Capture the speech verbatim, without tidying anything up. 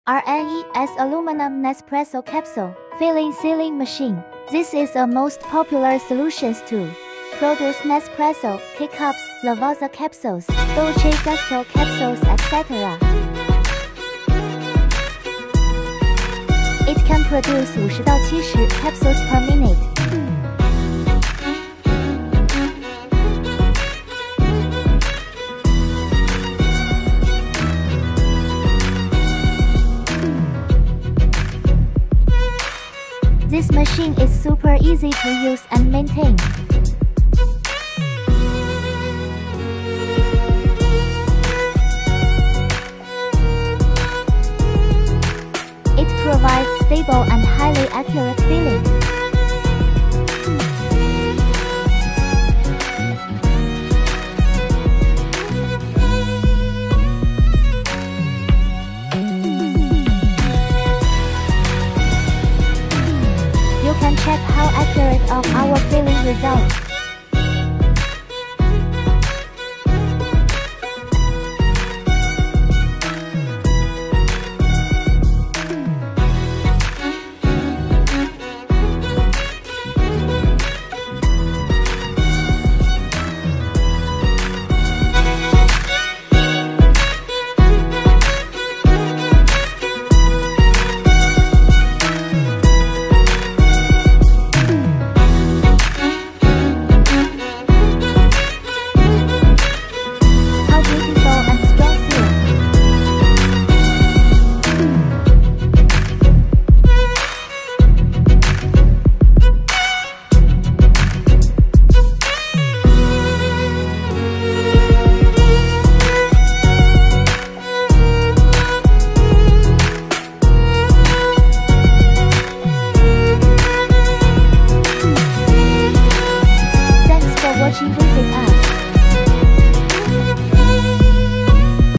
R N one S Aluminum Nespresso Capsule Filling Sealing Machine. This is a most popular solutions to produce Nespresso, K-Cups, Lavazza capsules, Dolce Gusto capsules, et cetera. It can produce fifty to seventy capsules per minute. This machine is super easy to use and maintain. It provides stable and highly accurate filling. You can check how accurate of our filling results.